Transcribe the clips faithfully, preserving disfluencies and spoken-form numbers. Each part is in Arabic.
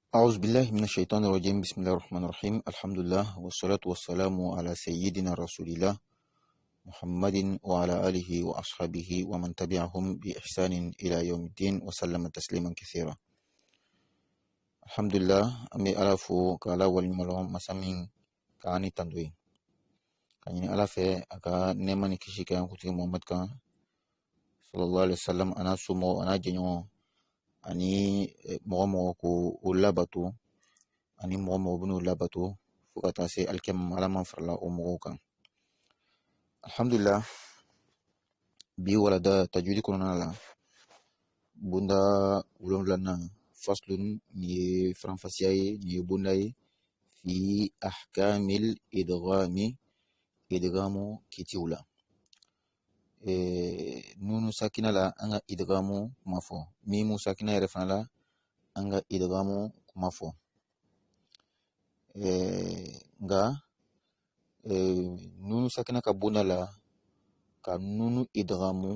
أعوذ بالله من الشيطان الرجيم. بسم الله الرحمن الرحيم. الحمد لله والصلاة والسلام على سيدنا رسول الله محمد وعلى آله وأصحابه ومن تبعهم بإحسان إلى يوم الدين وسلم تسليما كثيرا. الحمد لله أمي ألافو كالا والملوم مسامين كاني تندوي كاني ألافي أكا نيماني كشي كان كتير محمد كان صلى الله عليه وسلم. أنا سمو أنا جنو أني مغمو كو ولابتو ani mɔgɔ mɔgɔ bɛn'u labato fo ka taa se alikiyama ala man farala o mɔgɔw kan. Alhamdulillah, bi walada tajwidi kɔnɔna la bonda wolonwulanan faslun ni ye faranfasiya ye, ni ye bonda ye fi ahkamil idghami idgamu kitiw la. Nunu sakina la an ka idgamu kuma fɔ, mimu sakina yɛrɛ fana la an ka idgamu kuma fɔ. Nga nunu sakina ka bonda la ka nunu idgamu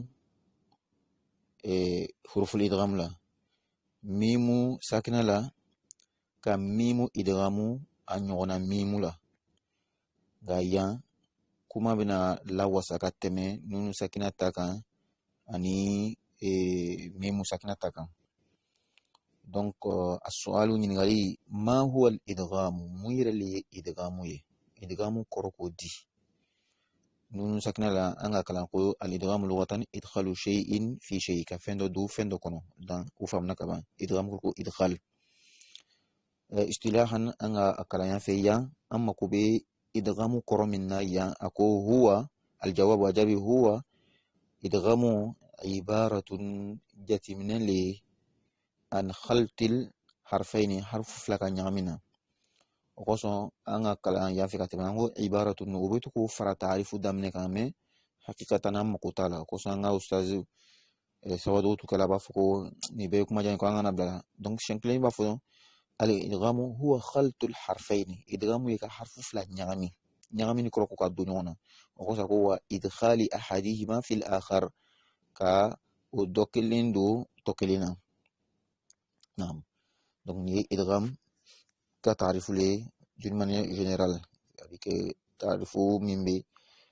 huruful idgham la, mimu sakina la ka mimu idgamu a ɲɔgɔnna mimu la. Nga yan kuma bɛna lawasa ka tɛmɛ nunu sakina ta kan ani mimu sakina ta kan. Donc as-su'alu ɲininkali, ma huwa al-idghamu, mun yɛrɛ le ye idghamu ye? Idghamu kɔrɔ k'o di. Nunu sakina la an ka kalan ko al-idghamu lughatan idkhalu shay'in fi shay', ka fɛn dɔ don fɛn dɔ kɔnɔ. Dan u faamuna ka ban. Idghamu ko idkhal. Istilahan an ka kalan yan fɛ yan an mako bɛ idghamu kɔrɔ min na yan, a ko huwa, al-jawabu ajabi huwa idghamu ibaratun jateminɛ le an khaltil harfaini, harfu fila ka ɲagami na. O kosɔn an ka kalan yan fɛ ka tɛmɛ an ko ibaratun o bɛ to k'o fara taarifu daminɛ kan, mɛ hakikatan an mako t'a la. O kosɔn an ka ustazi Sawadu Tukala b'a fɔ ko nin bɛɛ ye kuma jan ko an kana bila. Donc siɲɛ kelen b'a fɔ al-idghamu huwa khaltul harfaini, idghamu ye ka harfu fila ɲagami, ɲagami ni kɔrɔ ko ka don ɲɔgɔn na. O kosɔn ko wa idkhali ahadihima fil akhar, ka o dɔ kelen don tɔ kelen na. Naam. Donc ni ye idgham ka taarifu le d'une manière générale, c'est-à-dire que taarifu min bɛ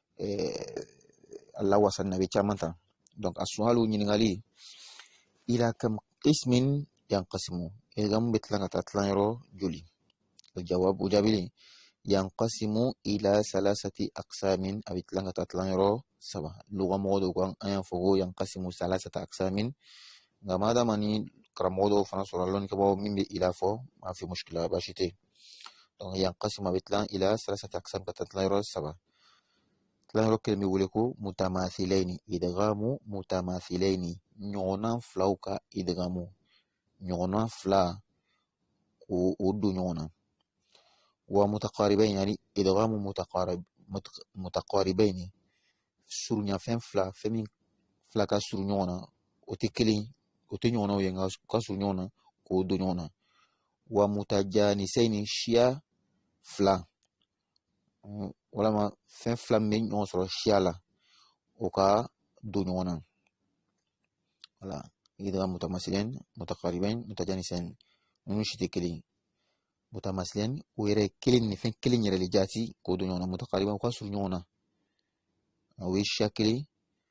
Allah wasan na bɛ caman ta. Donc as-su'alu ɲininkali, ila kam qismin yanqasimu, idgham bɛ tila ka taa tilan yɔrɔ joli? Al-jawab jaabi, yanqasimu ila salasati aqsamin, a bɛ tila ka taa tilan yɔrɔ saba. Lugha mɔgɔ dɔw kan an y'a fɔ ko yanqasimu salasata aqsamin, nka madama ni karamɔgɔ dɔw fana sɔrɔ lɔnni kɛbagaw min bɛ ila fɔ, maa fi mushkila, baasi tɛ. Donc yanqasimu a bɛ tilan ila salasati aqsam ka taa tilan yɔrɔ saba. Tilan yɔrɔ kelen bɛ wele ko mutamathilaini, idghamu mutamathilaini, ɲɔgɔnna filaw ka idghamu, ɲɔgɔnna fila o o don ɲɔgɔn na. Wa mutaqaribaini, yani idghamu mutaqarib mutaqaribaini, suruɲafɛn fila, fɛn min fila ka surun ɲɔgɔn na, o tɛ kelen, o tɛ ɲɔgɔnnaw ye nka ka surun ɲɔgɔn na k'o don ɲɔgɔn na. Wa mutajanisaini, siya fila, walama fɛn fila min bɛ ɲɔgɔn sɔrɔ siya la o ka don ɲɔgɔn na. Voilà, idgham mutamathilain, mutaqaribain, mutajanisain, ninnu si tɛ kelen. Mutamathilain o yɛrɛ kelen ni fɛn kelen yɛrɛ le jaati k'o don ɲɔgɔn na. Mutaqaribain o ka surun ɲɔgɔn na, o ye siya kelen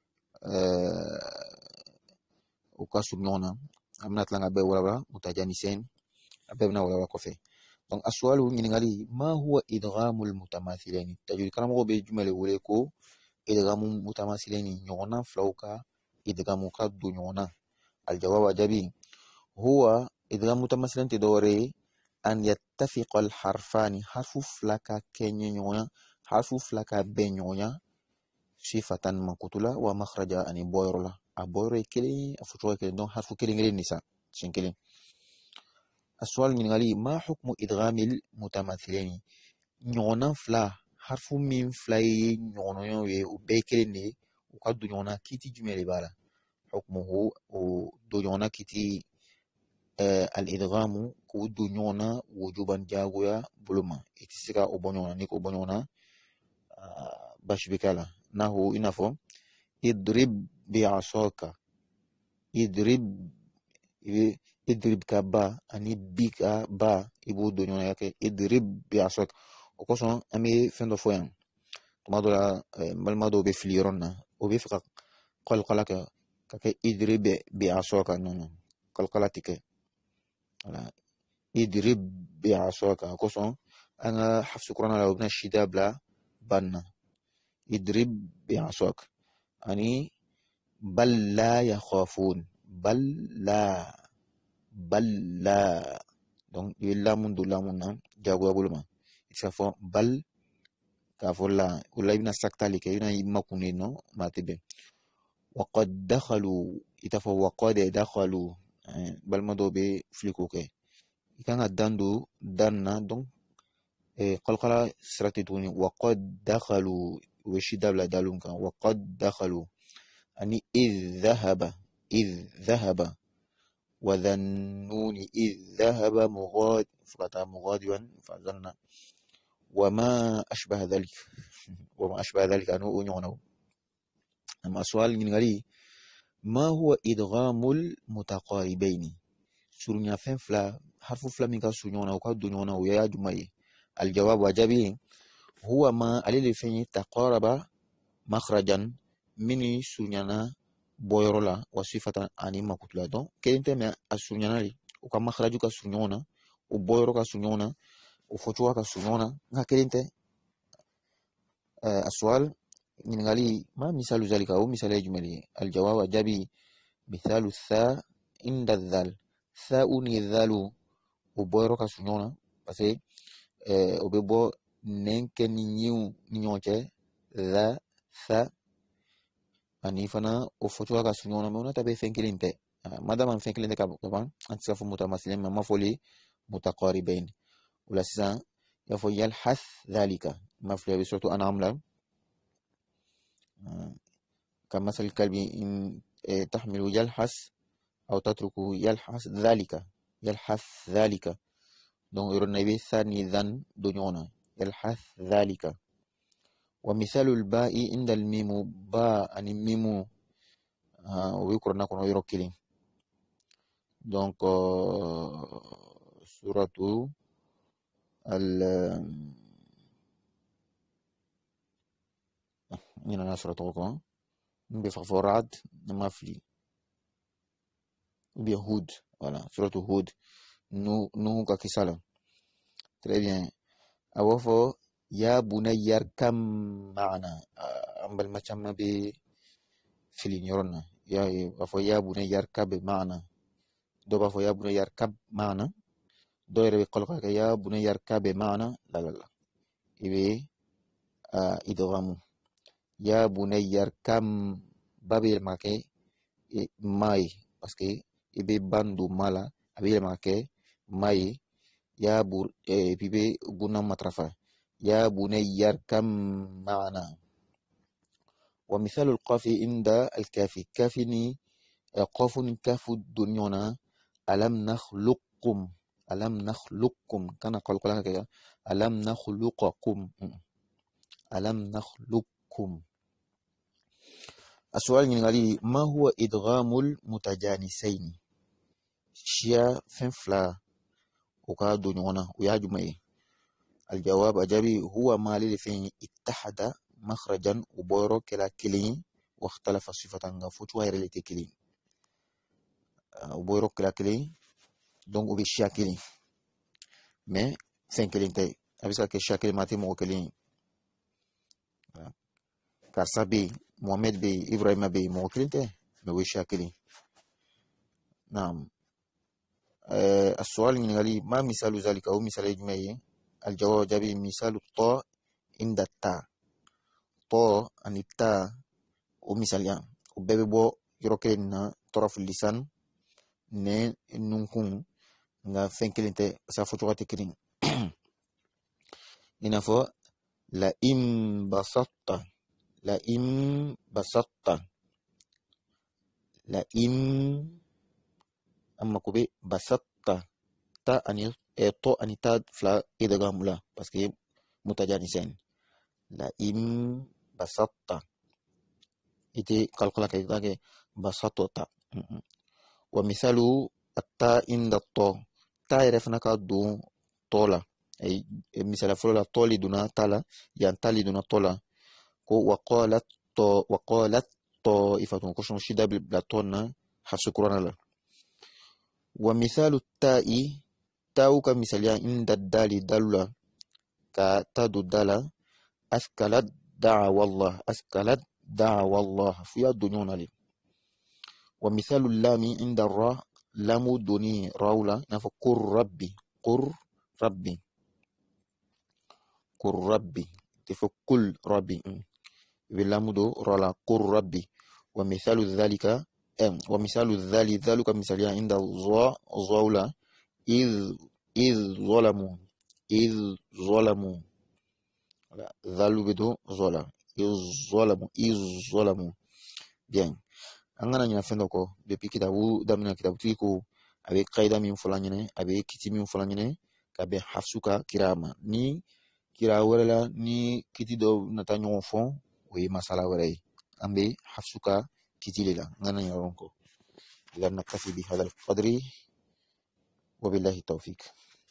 o ka surun ɲɔgɔn na. An bɛna tila ka bɛɛ walawala, mutajanisain a bɛɛ bɛna walawala kɔfɛ. Donc as-su'alu ɲininkali, ma huwa idghamul mutamathilaini, tajwid karamɔgɔ bɛ jumɛn de wele ko idghamu mutamathilaini, ɲɔgɔnna filaw ka idghamu ka don ɲɔgɔn na? Al-jawab jaabi, huwa idghamu mutamathilaini tɛ dɔwɛrɛ ye an yattafiqa al-harfani, harfu fila ka kɛɲɛ ɲɔgɔnya, harfu fila ka bɛn ɲɔgɔnya, sifatan mankutula wa makhraja ani bɔyɔrɔ la. A bɔyɔrɔ ye kelen, a fɔcogo ye kelen, donc harfu kelen kelen ni sa, siɲɛ kelen. As-su'al ɲininkali, ma hukmu idghamil mutamathilaini, ɲɔgɔnna fila, harfu min fila ye ɲɔgɔnnaw ye, o bɛɛ ye kelen de ye, u ka don ɲɔgɔn na, kiiti jumɛn de b'a la? Hukmuhu, o don ɲɔgɔn na kiiti al-idghamu, k'o don ɲɔgɔn na wujuban jagoya bolo ma, i tɛ se ka o bɔ ɲɔgɔn na, ni k'o bɔ ɲɔgɔn na baasi bɛ k'a la. Nahu, i n'a fɔ idrib bi'asaka, idrib ibe idrib ka ba ani bi ka ba ibo do nyona yake idrib bi aswak o ko son ami fendo foyan tuma do la malma do be filiron na o be fa qal qala ka ka idrib bi aswaka non qal qala tike wala idrib bi aswaka ko son ana hafsu qur'an la ibn shidab la banna idrib bi aswak ani bal la yakhafun bal la bal la donc il lamun do lamun na jago abulma isa fo bal ka fo la wala ibn saktali ke ina makune no matebe wa qad dakhalu itafa wa qad dakhalu bal mado be fliko ke ikanga dandu danna donc e qalqala sirati tuni wa qad dakhalu wa shidabla dalun kan wa qad dakhalu ani idh dhahaba idh dhahaba وذا النون إذ ذهب مغاد فقطع مغادبا فظن وما أشبه ذلك وما أشبه ذلك أنه أنيونه أما سؤال نغري ما هو إدغام المتقاربين سوريا فين فلا حرف فلا من كسوريا وكاد دنيا ويا جمعي الجواب وجبي هو ما عليه فين تقارب مخرجا من سوريا boyrola wa sifatan ani makutula don kelente me asunyana o ka makhraju ka sunyona o boyro ka sunyona o fochwa ka sunyona nga kelente aswal ningali ma misalu zalika o misala jumali aljawab jabi mithalu tha inda dhal tha uni dhalu o boyro ka sunyona parce o bebo nenke ni nyiu ni nyoche la tha ani fana o foto ka sunyona me ona tabe fenkilin pe madama fenkilin ka ba anti safu mutamasilin ma foli mutaqaribain wala sisan ya fo yalhath dhalika mafli bi suratu an'am la kama sal kalbi in tahmilu yalhas aw tatruku yalhas dhalika yalhath dhalika donc iron nabi thani dhan dunyona yalhath dhalika ومثال الباء عند الميم باء ان الميم ويكرر نكون يروكلين دونك سورة ال من نصرة توقع بفراد مفلي بيهود voilà سورة هود نو نو كاكسالا très bien awofo ya bunay yarkam معنا ambal macam be filin yorona ya afo ya bunay yarkab معنا do ba fo ya bunay yarkab معنا do rebe qalqa ya bunay yarkab معنا la la la ibe idghamu ya bunay yarkam babil make mai parce que ibe bandu mala abil make mai ya bur bibe gunam matrafa يا بني يركم معنا ومثال القاف عند الكاف كافني قاف كاف الدنيا ألم نخلقكم ألم نخلقكم كان قال قال كده ألم نخلقكم ألم نخلقكم السؤال ينقال ما هو إدغام المتجانسين شيا فنفلا وكا دنيا ويا جمعي الجواب أجابي هو ما للفين اتحد مخرجا وبورو كلا كلين واختلف صفة غفوت وهي ريليتي كلين وبورو كلا كلين دونك وبيشيا كلين مي فين كلين تاي أبيسا كشيا كلين ماتي مو كلين كارسا بي محمد بي إبراهيم بي مو كلين تاي مي ويشيا كلين نعم أه السؤال ينغالي ما مثال ذلك أو مثال إجمالي الجواب جابي مثال الطاء عند التاء طاء عن التاء ومثاليا وبيبي بو يروكلنا طرف اللسان ne nunkun nga fenkelin te sa foto tekirin ina fo la im basatta la im basatta la im amma kube basatta ta ani e to ani ta fla idgamula parce que mutajanisen la im basatta ite kalkula kay take basatota wa misalu التاء عند الطاء تاء يرفنا كدو طولا أي مثال فلولا طولي دونا تالا ينتالي دونا طولا وقالت طو وقالت طائفة كوشن شدا بلاتونا حسكرنا لا. ومثال التاء تاو كمثال عند الدال دالة كتادو دالا أثقلت دعوى الله أثقلت دعوى الله في الدنيا لي. ومثال اللام عند الراء لام دوني راولا نفو قر ربي قر ربي قر ربي تفو كل ربي باللام دو رالا قر ربي. ومثال ذلك ام ومثال ذلك ذلك مثال عند الظاء ظاولا إذ إذ ظلموا إذ ظلموا ذلك بدو ظلا إذ ظلموا إذ ظلموا. Bien. Angana nyina fendo ko depuis kitabu damina kitabu tiko avec qaida min fulanyene avec kiti min fulanyene kabe hafsuka kirama ni kira wala ni kiti do nata nyon fon wi masala wala ambe hafsuka kiti lela ngana nyaron ko idan naktafi bi hada al-qadri wa billahi tawfiq.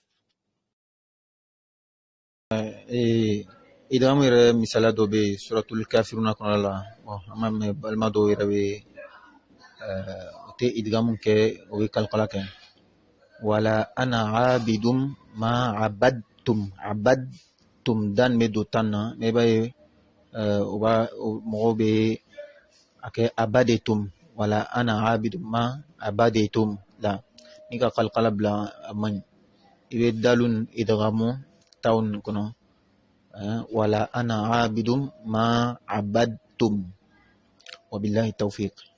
eh idamu ire misala do be suratul kafiruna kono la bon amam balma do ire be te idgamun ke o kalqala ke wala ana abidum ma abadtum abadtum dan medo tanna me bay o ba mo be ake abadetum wala ana abidum ma abadetum la ni ka kalqala bla man ibe dalun idgamu taun kono wala ana abidum ma abadtum wabillahi tawfiq.